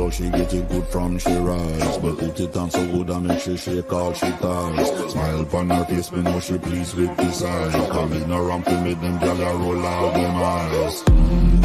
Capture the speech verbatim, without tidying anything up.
how she get it good from she rise. But put it on so good I make she shake all she ties. Smile upon her face, me know she pleased with this eye. Come in around to make them gyal a roll out them eyes. Mm.